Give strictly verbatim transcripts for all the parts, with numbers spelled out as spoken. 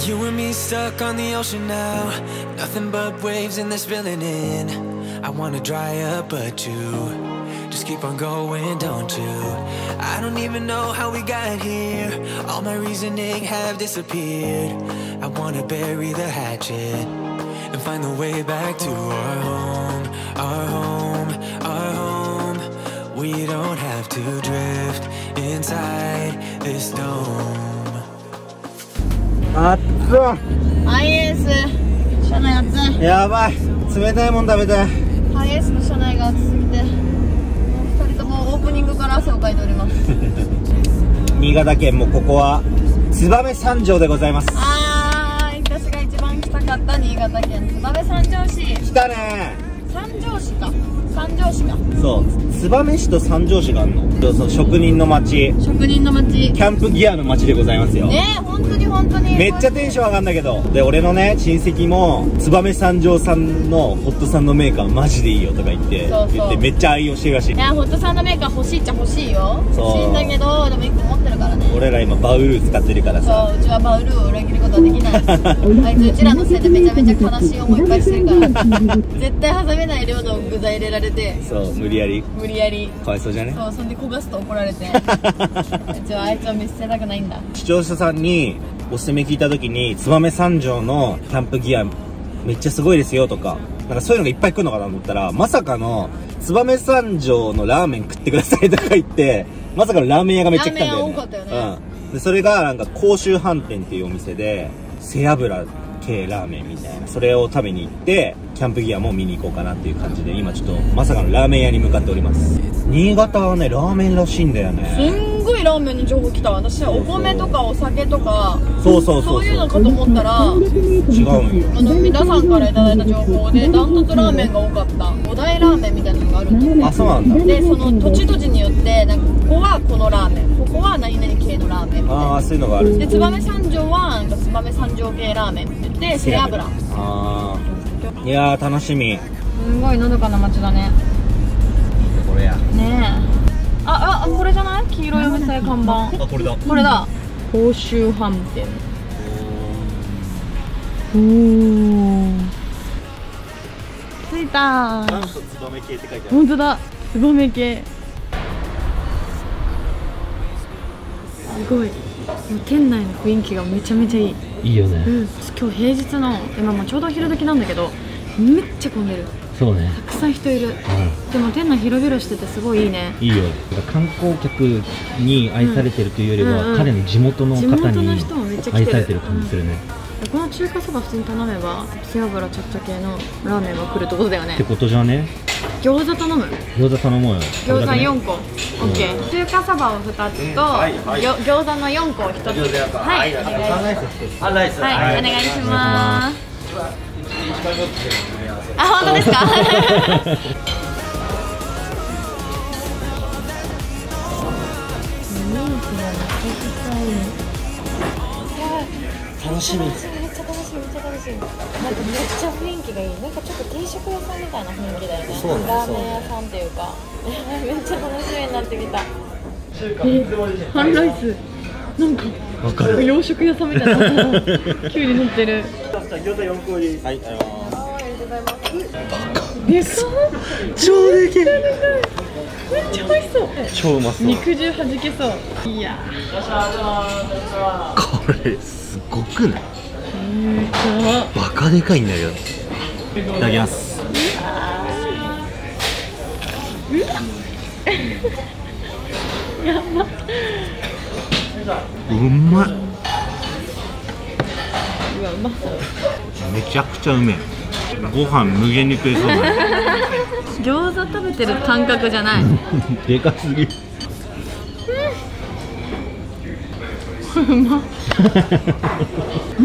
You and me stuck on the ocean now. Nothing but waves and this filling in. I wanna dry up but you just keep on going, don't you? I don't even know how we got here. All my reasoning have disappeared. I wanna bury the hatchet and find the way back to our home. Our home, our home. We don't have to drift inside this dome. あっつ。 アイエース車内暑い。 やばい。冷たいもん食べたい。 アイエースの車内が暑すぎて、もうふたりともオープニングから汗をかいております。 新潟県もここは燕三条でございます。 あー、私が一番来たかった新潟県燕三条市。 来たね。 三条市か。三条市か。 そう、燕市と三条市があるの。そうそう、職人の町、 職人の町、 キャンプギアの町でございますよ。 ねえ、本当に本当にめっちゃテンション上がるんだけど。で、俺のね親戚も燕三条さんのホットサンドメーカーマジでいいよとか言ってそうそう言ってめっちゃ愛用してるらしい。 いや、ホットサンドメーカー欲しいっちゃ欲しいよ。 そう欲しいんだけど、でもいっこ持ってるからね。 俺ら今バウルー使ってるからさ。 そう、うちはバウルーを裏切ることはできないあいつうちらのせいでめちゃめちゃ悲しい思いいっぱいしてるから絶対挟めない量の具材入れられて、 そう無理やり無理やりかわいそうじゃね。 そう、そんで焦がすと怒られてうちはあいつを見捨てたくないんだ。 視聴者さんにおすすめ聞いた時に燕三条のキャンプギアめっちゃすごいですよとか、なんかそういうのがいっぱい来るのかなと思ったら、まさかの燕三条のラーメン食ってくださいとか言って、まさかのラーメン屋がめっちゃ来たんだよね。 ラーメン屋多かったよね。 うん。でそれがなんか甲州飯店っていうお店で背脂系ラーメンみたいな、それを食べに行ってキャンプギアも見に行こうかなっていう感じで、今ちょっとまさかのラーメン屋に向かっております。新潟はねラーメンらしいんだよね。 すんごいラーメンの情報来た。私はお米とかお酒とかそうそうそうそうそういうのかと思ったら違うんよ。 あの皆さんからいただいた情報でダントツラーメンが多かった。五大ラーメンみたいなのがあるんだよね。 あ、そうなんだ。 でその土地土地によってなんかここはこのラーメン、ここは何々系のラーメンみたいな。 ああ、そういうのがある。 で燕三条はなんか燕三条系ラーメンって言って背脂。 ああ、いやー楽しみ。 すごいのどかな街だね。 これやねえ。ああ、これじゃない？黄色いお店看板。 あ、これだこれだ。甲州飯店。おお。着いたー。 元祖ツバメ系って書いてある。 本当だ。ツバメ系。すごい。店内の雰囲気がめちゃめちゃいい。 いいよね。 うん。今日平日の今もちょうど昼時なんだけど、めっちゃ混んでる。 そうね。 たくさん人いる。 うでも店内広々しててすごいいいね。 ん。いいよ。観光客に愛されてるというよりは、 うんうんうん、 彼の地元の方地元のに人もめっちゃ来てる。 愛されてる感じするね。 うん、この中華そば普通に頼めば背脂ちゃっちゃ系のラーメンが来るってことだよね。 ってことじゃね。 餃子頼む。 餃子頼もうよ。 餃子よんこ。オッケー。中華そばをふたつと、うん、はいはい、餃子のよんこをひとつ。はい、お願いします。はい、お願いします。あ、本当ですか。 楽しみ。 めっちゃ楽しみ、めっちゃ楽しみ。なんかめっちゃ雰囲気がいい。なんかちょっと定食屋さんみたいな雰囲気だよね。 そうね、 ラーメン屋さんっていうか。めっちゃ楽しみになってきた。え、半ライス。なんかわかる。 洋食屋さんみたいな。キュウリ乗ってる。 餃子よんこ入り。はい、ありがとうございます。 でかっ。 超でけえ。 めっちゃ美味しそう。 超うまそう。 肉汁はじけそう。いや。 これすごくない？ めっちゃバカでかいんだけど。いただきます。 やば。 うまい。 うわ、うまそう。 めちゃくちゃうめえ。ご飯無限に食えそうだね。 餃子食べてる感覚じゃない。 でかすぎ。 うまっ。うん。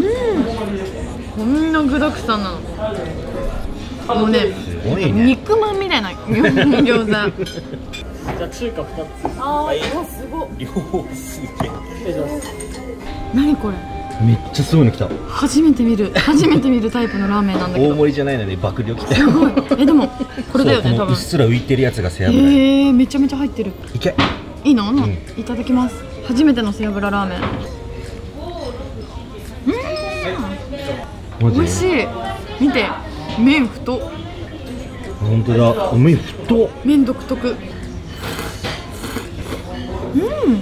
こんな具だくさんなの。もうね、 すごいね。 肉まんみたいな餃子。じゃあ中華ふたつ。 ああ、いやすごい。 よーすげえ。 何これ。 めっちゃすごいの来た。 初めて見る、初めて見るタイプのラーメンなんだけど。 大盛りじゃないので爆量来た。 すごい。え、でもこれだよね、多分。 うっすら浮いてるやつが背脂。 ええ、めちゃめちゃ入ってる。 いけ。 いいの？ ん、 いただきます。初めての背脂ラーメン。うん。 マジ美味しい。見て、麺太っ。 本当だ、お麺太っ。 麺独特。うん、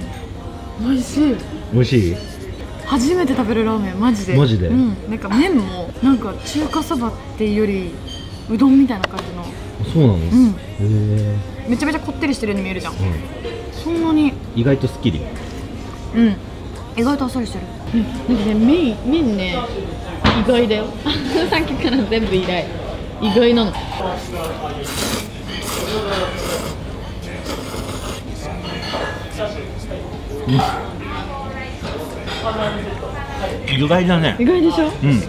美味しい。 美味しい。 初めて食べるラーメン、マジで。 マジで。 うん、なんか麺もなんか中華そばっていうよりうどんみたいな感じの。 そうなの。うん。へえ。めちゃめちゃこってりしてるように見えるじゃん。うん、そんなに。 意外とスッキリ。 うん。意外とあっさりしてる。うん、なんかね、麺麺ね、意外だよ。さっきから全部意外。意外なの。 うん、意外だね。 意外でしょ。うん、うん、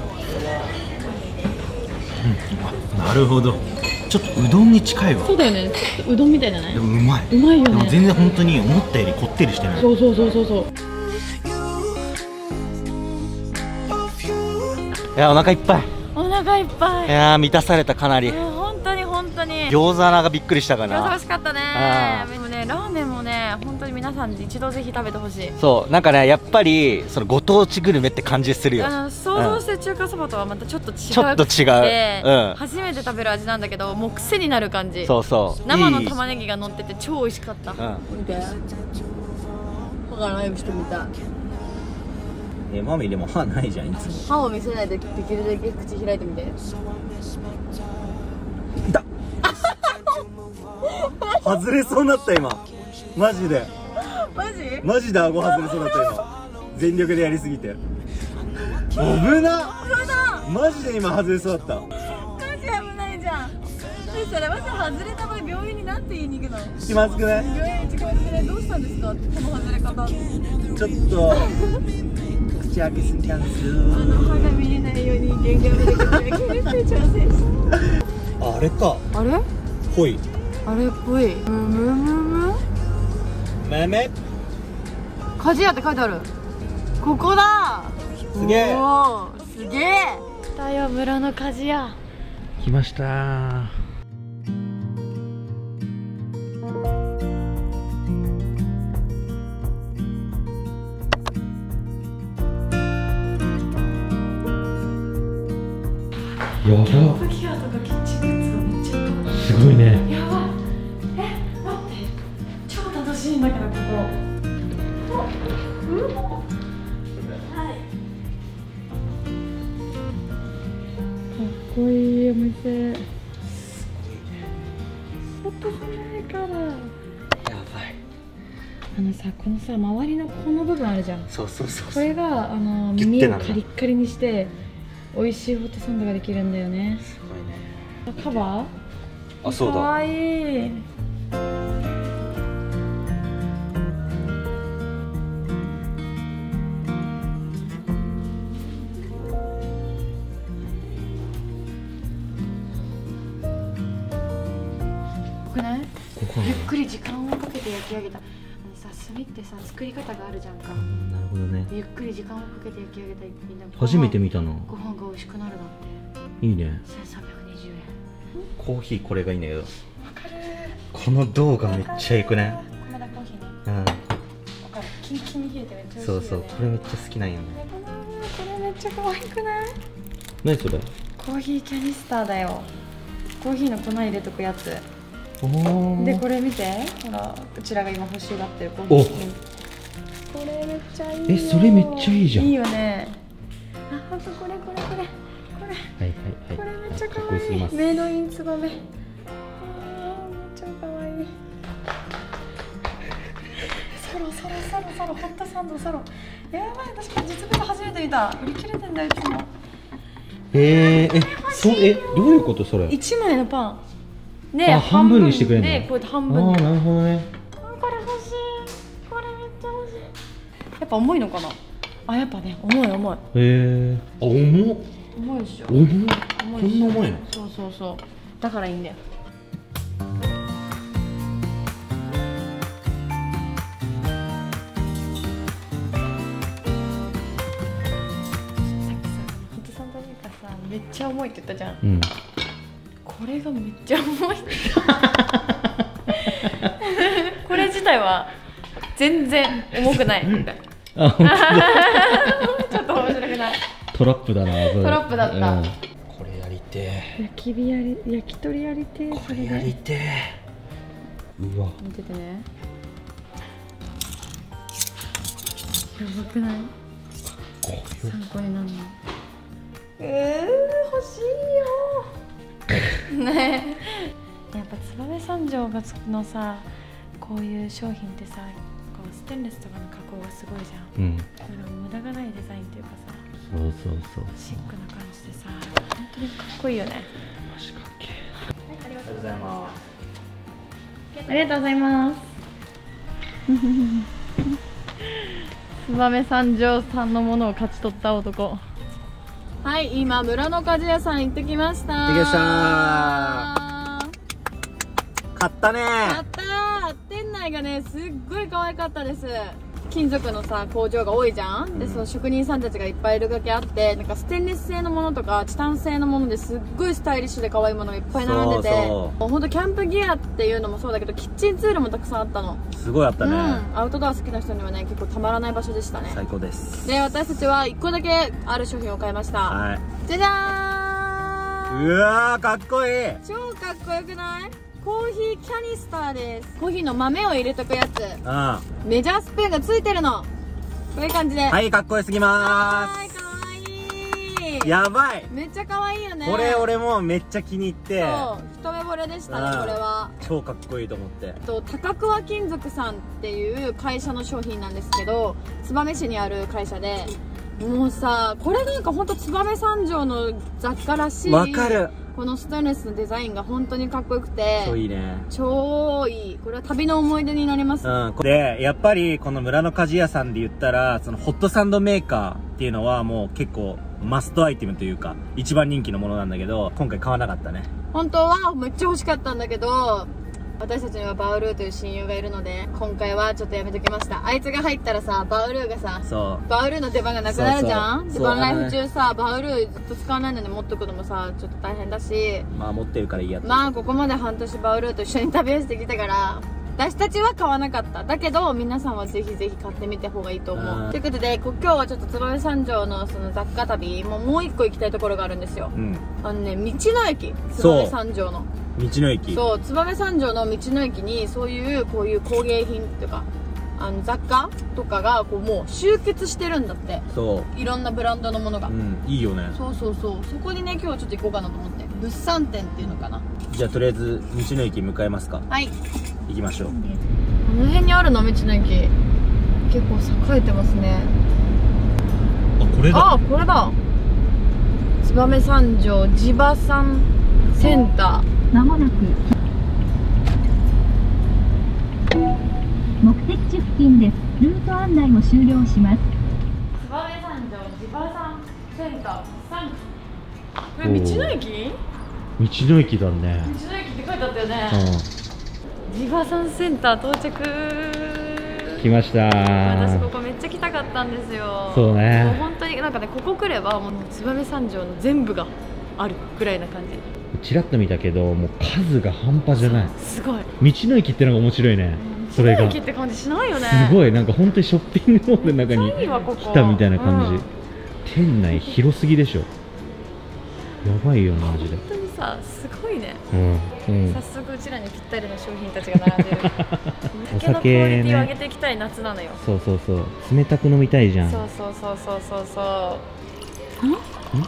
なるほど。ちょっとうどんに近いわ。 そうだよね。ちょっとうどんみたいじゃない。 でもうまい。 うまいよね。 でも全然本当に思ったよりこってりしてない。 そうそうそうそうそう。 いや、お腹いっぱい。 お腹いっぱい。 いやー、満たされた。かなり。 本当に本当に。 餃子がびっくりしたかな。 餃子美味しかったね。でもね、ラーメンもね、本当に皆さん一度ぜひ食べてほしい。 そう、なんかね、やっぱりそのご当地グルメって感じするよ。 想像してる中華そばとはまたちょっと違う。 ちょっと違う。うん。 初めて食べる味なんだけど、もう癖になる感じ。 そうそう。 生の玉ねぎが乗ってて超美味しかった。 うん。 見て。他のライブしてみたい。 え、マミでも歯ないじゃん、いつも。 歯を見せないでできるだけ口開いてみて。 だ外れそうになった今。マジで。 マジ？ マジで顎外れそうになった今。全力でやりすぎて。危な。マジで今外れそうだった。 マジ危ないじゃん。それマジ外れた場合病院になんて言いに行くの？ 気まずくない？ 病院に気まずくない？どうしたんですか？この外れ方。 ちょっと。口開けすぎたんですよ。 あの歯が見れないように限界まで口開けて挑戦した。 あれか。 あれ？ ぽい。 あれっぽい。むむむむ。 めめ。 鍛冶屋って書いてある。ここだ。 すげえ。 おお、すげえ。だよ、村の鍛冶屋。 来ましたー。やば。すごいね。 やばい。え、待って。超楽しいんだけどここ。うん。はい。かっこいいお店。外じゃないから。やばい。あのさ、このさ、周りのこの部分あるじゃん。 そうそうそう。 これがあの耳をカリッカリにして。美味しいホットサンドができるんだよね。すごいね。カバー？ あ、そうだ。 かわいい。ここね。ゆっくり時間をかけて焼き上げた。さ、炭ってさ、作り方があるじゃんか。 なるほどね。 ゆっくり時間をかけて焼き上げた一品だ。 初めて見たの。 ご飯が美味しくなるなんて。いいね。 千三百二十円。 コーヒーこれがいいんだけど。 わかる。 この銅がめっちゃいいくね。 米田コーヒーね。 うん。わかる。キンキンに冷えてめっちゃ美味しいよね。 そうそう、これめっちゃ好きなんよね。 これめっちゃ可愛くない？ 何それ？ コーヒーキャニスターだよ。コーヒーの粉入れとくやつ。でこれ見て、ほら、うちらが今欲しがってるコーヒー。これめっちゃいいよ。 え、それめっちゃいいじゃん。 いいよね。あ、ほんとこれこれこれこれ。 はいはいはい。 これめっちゃ可愛い。メイドインツバメ。あー、めっちゃ可愛い。ソロソロソロソロホットサンドソロ。やばい、確かに実物初めて見た。売り切れてんだよいつも。 えー、え、そえどういうことそれ？ 一枚のパン。で半分にしてくれるの？ でこうやって半分に。 ああ、なるほどね。 これ欲しい。これめっちゃ欲しい。やっぱ重いのかな？あ、やっぱね、重い重い。 へえ。あ、重っ。 重いでしょ。 重っ。 重い。 こんな重いの？ そうそうそう。だからいいんだよ。めっちゃ重いって言ったじゃん。うん、これがめっちゃ重い。これ自体は全然重くない。 あ、 ちょっと面白くない。 トラップだな。 トラップだった、 うん、 これやりて焼き火やり、焼き鳥やりてえ。 これやりてえ。うわ、 見ててね。やばくない？参考になるの。えー、欲しいよねえ。やっぱ燕三条がのさ、こういう商品ってさ、こうステンレスとかの加工がすごいじゃん。うん。それ無駄がないデザインっていうかさ、 そうそうそう、 シックな感じでさ、本当にかっこいいよね。 マジかっけえ。はい、ありがとうございます。ありがとうございます。燕三条さんのものを勝ち取った男。はい、今村の鍛冶屋さん行ってきました。 行ってきましたー。買ったねー。 買ったー。店内がね、すっごい可愛かったです。金属のさ、工場が多いじゃん。で、その職人さんたちがいっぱいいるだけあって、なんかステンレス製のものとかチタン製のものですっごいスタイリッシュで可愛いものがいっぱい並んでて、そうそう、もうほんとキャンプギアっていうのもそうだけど、キッチンツールもたくさんあったの。 すごいあったね。うん、 アウトドア好きな人にはね、結構たまらない場所でしたね。 最高です。 で、私たちはいっこだけある商品を買いました。はい。じゃじゃーん。 うわー、かっこいい。 超かっこよくない？コーヒーキャニスターです。コーヒーの豆を入れとくやつ。ああ。メジャースプーンがついてるの。こういう感じで。 はい、かっこよすぎまーす。 はい、かわいい。 やばい。 めっちゃかわいいよね。 これ俺もめっちゃ気に入って。 そう、一目惚れでしたね、これは。 超かっこいいと思って。 と、高桑金属さんっていう会社の商品なんですけど、燕市にある会社で、もうさ、これなんかほんと燕三条の雑貨らしい。 わかる。 このステンレスのデザインが本当にかっこよくて、 超いいね。 超いい。これは旅の思い出になります。 うん。で、やっぱりこの村の鍛冶屋さんで言ったら、そのホットサンドメーカーっていうのはもう結構マストアイテムというか、一番人気のものなんだけど、今回買わなかったね。本当はめっちゃ欲しかったんだけど、私たちにはバウルーという親友がいるので、今回はちょっとやめときました。あいつが入ったらさ、バウルーがさ、そうバウルーの出番がなくなるじゃん。で、バンライフ中さ、バウルーずっと使わないのに持っとくのもさ、ちょっと大変だし、 まあ持ってるからいいやつ。 まあここまで半年バウルーと一緒に旅をしてきたから、私たちは買わなかった。だけど皆さんはぜひぜひ買ってみた方がいいと思う。ということで、今日はちょっと燕三条のその雑貨旅、もうもう一個行きたいところがあるんですよ。うん、あのね、道の駅、燕三条の。 道の駅。 そう、燕三条の道の駅にそういうこういう工芸品とかあの雑貨とかがこうもう集結してるんだって。そう、いろんなブランドのものが、うん、いいよね。そうそうそう、そこにね今日ちょっと行こうかなと思って。物産展っていうのかな。じゃあとりあえず道の駅向かいますか。はい、行きましょう。この辺にあるの道の駅結構栄えてますね。あ、これだ。あ、これだ。燕三条地場産センター。まもなく目的地付近です。ルート案内を終了します。燕三条地場産センターさん。これ道の駅？道の駅だね。道の駅って書いてあったよね。うん、地場産センター到着。来ました。私ここめっちゃ来たかったんですよ。そうね。もう本当になんかね、ここ来ればもう燕三条の全部があるぐらいな感じ。ちらっと見たけど、もう数が半端じゃない。すごい。道の駅ってのが面白いね。それが。道の駅って感じしないよね。すごい、なんか本当にショッピングモールの中に来たみたいな感じ。うん、店内広すぎでしょ。やばいよマジで。本当にさ、すごいね。うん。うん、早速うちらにぴったりの商品たちが並んでる。お酒のクオリティを上げていきたい夏なのよ。そうそうそう。冷たく飲みたいじゃん。そうそうそうそうそうそう。ん？ん？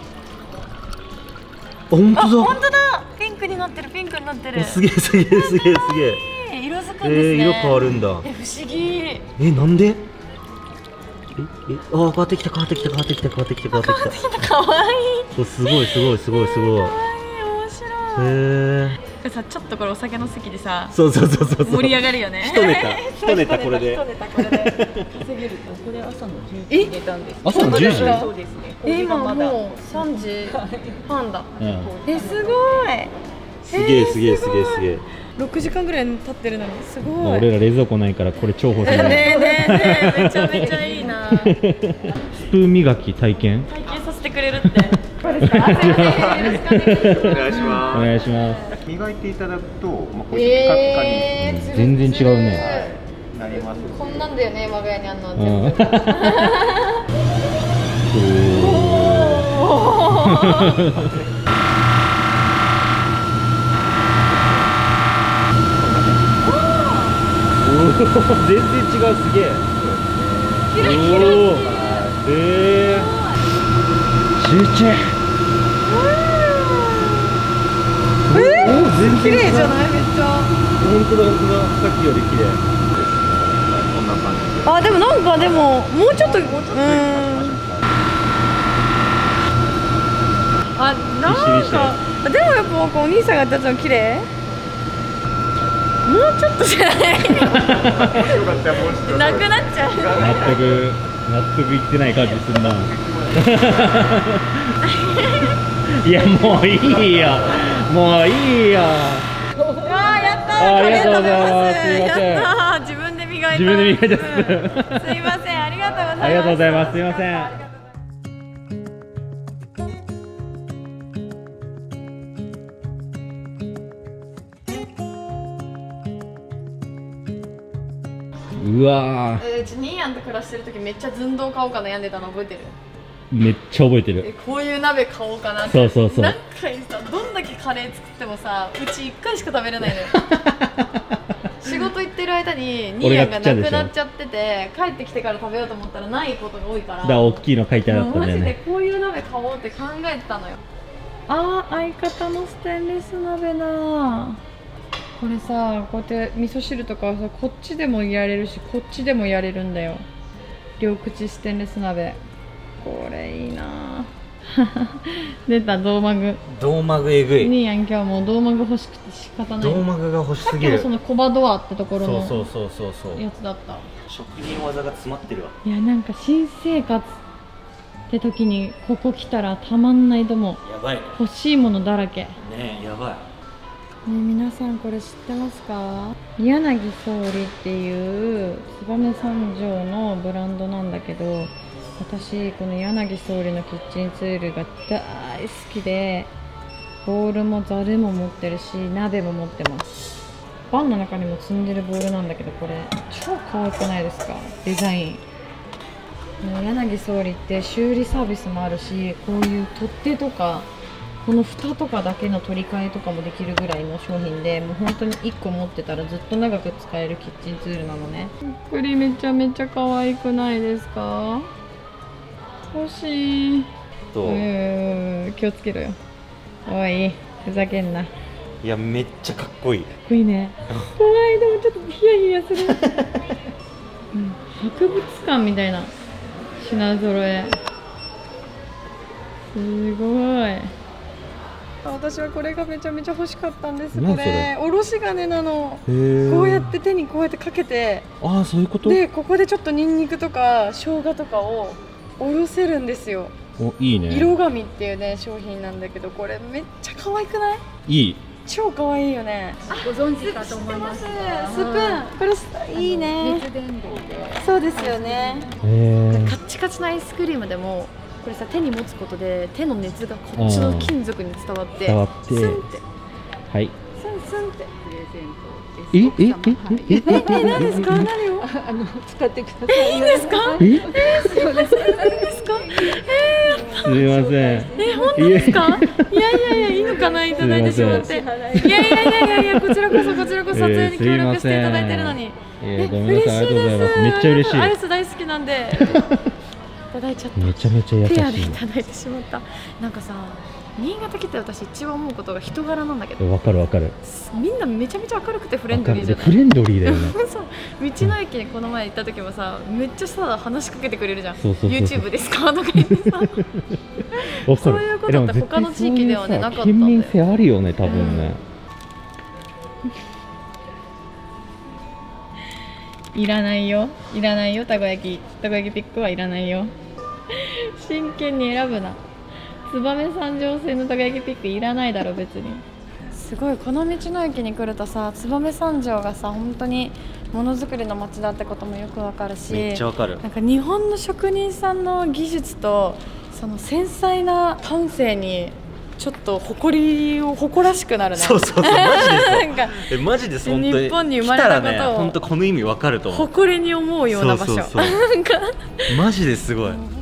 本当だ。本当だ。ピンクになってる、ピンクになってる。すげえすげえすげえすげえ。色づくんですね。えー、色変わるんだ。え、不思議。え、なんで？え、え、あ、変わってきた変わってきた変わってきた変わってきた変わってきた。可愛い。すごいすごいすごいすごい。可愛い、面白い。へえ。さ、ちょっとこれお酒の席でさ、そうそうそうそう、盛り上がるよね。一ネタ、一ネタこれで。一ネタこれで。稼げると、これ朝のじゅうじに入れたんです。朝のじゅうじ？そうですね。え、今もう三時半だ。え、すごい。すげえすげえすげえすげえ。六時間ぐらい経ってるのにすごい。俺ら冷蔵庫ないからこれ重宝する。ねえねえねえ、めちゃめちゃいいな。スプーン磨き体験？体験させてくれるって。これですか？よろしくお願いします。お願いします。磨いていただくと、まあ、こういうピカピカに、えー、全然違うね。なります。こんなんだよね、我が家にあんの全部。 全然違う、すげえ。 キラキラ。 ええ。集中。 えー、綺麗じゃない？めっちゃ。 本当だ本当だ。さっきより綺麗。こんな感じで。 あ、でもなんかでももうちょっと、うーん。あ、なんかでもやっぱお兄さんがやったやつの綺麗。もうちょっとじゃないなくなっちゃう。 全く納得いってない感じすんな。いやもういいよもういいよ。 あー、やったー。 ありがとうございます。すいません。 やったー。自分で磨いた。 自分で磨いた。 すいません、ありがとうございます。 ありがとうございます。すいません。うわー、 えー、うちニーヤンと暮らしてる時めっちゃ寸胴買おうか悩んでたの覚えてる？ めっちゃ覚えてる。 え、こういう鍋買おうかなって。 そうそうそう。 何回さ、どんだけカレー作ってもさ、うちいっかいしか食べれないのよ。仕事行ってる間にニーヤンがなくなっちゃってて、帰ってきてから食べようと思ったらないことが多いから。 だから大きいの書いてあったんだよね。 マジでこういう鍋買おうって考えてたのよ。あー、相方のステンレス鍋な。これさ、こうやって味噌汁とかさ、こっちでもやれるしこっちでもやれるんだよ。両口ステンレス鍋、これいいな。出た、胴マグ。 胴マグえぐい。 ニーヤン今日もう胴マグ欲しくて仕方ない。 胴マグが欲しすぎる。 さっきのそのコバドアってところのそうそうそうそうそうやつだった。 職人技が詰まってるわ。 いや、なんか新生活って時にここ来たらたまんないと思う。 やばいね。 欲しいものだらけ。 ねえ、やばい。 ね、皆さんこれ知ってますか？柳総理っていう燕三条のブランドなんだけど、私この柳総理のキッチンツールが大好きで、ボウルもザルも持ってるし鍋も持ってます。バンの中にも積んでるボウルなんだけど、これ超可愛くないですか？デザイン。柳総理って修理サービスもあるし、こういう取っ手とかこの蓋とかだけの取り替えとかもできるぐらいの商品で、もう本当にいっこ持ってたらずっと長く使えるキッチンツールなのね。これめちゃめちゃ可愛くないですか？欲しい。 どう？ うーん、気をつけろよ。おい、ふざけんな。かいや、めっちゃかっこいい。 っこいいね。怖い、でもちょっとヒヤヒヤする。うん、博物館みたいな品揃え。すごい。私はこれがめちゃめちゃ欲しかったんです。これおろし金なの。こうやって手にこうやってかけて、 ああ、そういうこと。 でここでちょっとニンニクとか生姜とかをおろせるんですよ。 お、いいね。 色紙っていうね商品なんだけど、これめっちゃ可愛くない？ いい。 超可愛いよね。 ご存知かと思います。 スプーン、これいいね。 熱伝導で。 そうですよね。 へカッチカチなアイスクリームでもこれさ、手に持つことで手の熱がこっちの金属に伝わって伝わってスンってはい。 スンスンって。 えええええええ、何ですか？何をあの使ってください。 いいんですか？ ええー、そうです。いいんですか？えすみません。 ー、え、本当ですか？いやいやいや、いいのかな、いただいてしまって。いやいやいやいやいや、こちらこそこちらこそ撮影に協力していただいてるのに。 えー、ごめんなさい、ありがとうございます。めっちゃ嬉しい。 アイス大好きなんで。いただいちゃった。 めちゃめちゃ優しい。 ペアでいただいてしまった。なんかさ、新潟来て私一番思うことが人柄なんだけど、 わかるわかる。 みんなめちゃめちゃ明るくてフレンドリーじゃない？ フレンドリーだよね。 そう、道の駅にこの前行った時もさ、めっちゃさ話しかけてくれるじゃん。 そうそうそうそう YouTube ですかとか言ってさ。そういうことって他の地域ではねなかったんだよ。 県民性あるよね、多分ね。 いらないよ、いらないよ、たこ焼き、たこ焼きピックはいらないよ。真剣に選ぶな。燕三条線のたこ焼きピックいらないだろ別に。すごい、この道の駅に来るとさ、燕三条がさ本当にものづくりの街だってこともよくわかるし、 めっちゃわかる。 なんか日本の職人さんの技術とその繊細な感性にちょっと誇りを誇らしくなるね。 そうそうそう、マジでそうなんかえマジです、本当に日本に生まれたことを来たらね、本当この意味わかると思う。 誇りに思うような場所。 そうそうそうなんかマジですごい。 本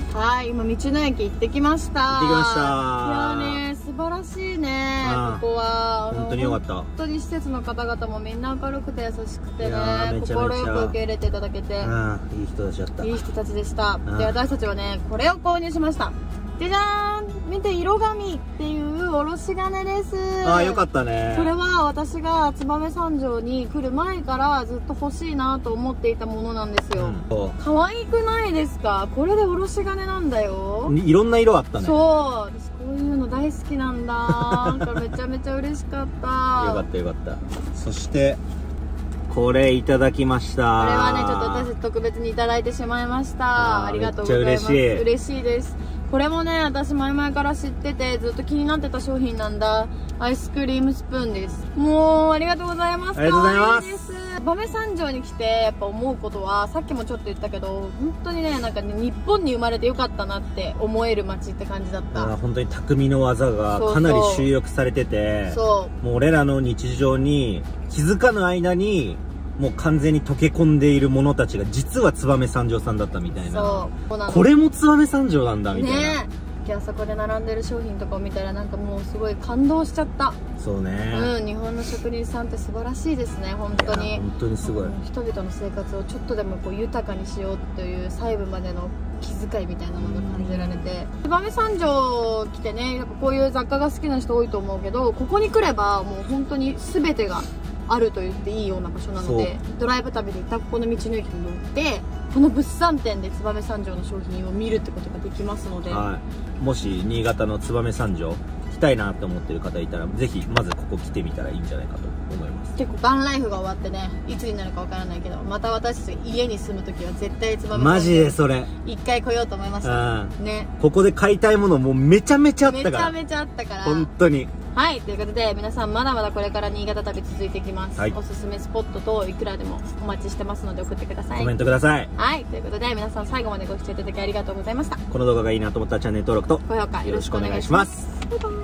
はい、今道の駅行ってきました。 行ってきました。 いやーね、素晴らしいね、ここは。 本当に良かった。 本当に施設の方々もみんな明るくて優しくてね、 めちゃめちゃ心よく受け入れていただけて、 うん、いい人たちだった。 いい人たちでした。で、私たちはね、これを購入しました。じゃじゃーん、見て、色紙っていうおろし金です。 ああ、よかったね。 それは私が燕三条に来る前からずっと欲しいなと思っていたものなんですよ。うん、可愛くないですか？これでおろし金なんだよ。 いろんな色あったね。 そう、私こういうの大好きなんだ。なんかめちゃめちゃ嬉しかった。 よかったよかった。そしてこれいただきました。 これはね、ちょっと私特別にいただいてしまいました。 あ, ありがとうございます。 めっちゃ嬉しい。 嬉しいです。これもね、私前々から知っててずっと気になってた商品なんだ。アイスクリームスプーンです。もうありがとうございます。 ありがとうございます。 です。燕三条に来てやっぱ思うことは、さっきもちょっと言ったけど、本当にね、なんかね、日本に生まれてよかったなって思える街って感じだった。 本当に匠の技がかなり集約されてて、そうもう俺らの日常に気づかぬ間にもう完全に溶け込んでいるものたちが実は燕三条さんだったみたいな。そうなの。これも燕三条なんだみたいな。ねえ、あそこで並んでる商品とかを見たらなんかもうすごい感動しちゃった。そうね、うん、日本の職人さんって素晴らしいですね、本当に。本当にすごい。人々の生活をちょっとでもこう豊かにしようという細部までの気遣いみたいなのが感じられて、燕三条来てね、やっぱこういう雑貨が好きな人多いと思うけど、ここに来ればもう本当に全てがあると言っていいような場所なので、ドライブ旅で一旦ここの道の駅に乗ってこの物産展で燕三条の商品を見るってことができますので、はい、もし新潟の燕三条来たいなと思ってる方いたら、ぜひまずここ来てみたらいいんじゃないかと思います。結構バンライフが終わってね、いつになるかわからないけど、また私たち家に住む時は絶対燕三条マジでそれ一回来ようと思いましたね。ここで買いたいものもうめちゃめちゃあったから、めちゃめちゃあったから本当に。はい、ということで皆さんまだまだこれから新潟旅続いていきます、はい、おすすめスポットといくらでもお待ちしてますので送ってください。コメントください。はい、ということで皆さん最後までご視聴いただきありがとうございました。この動画がいいなと思ったらチャンネル登録と高評価よろしくお願いします。バイバイ。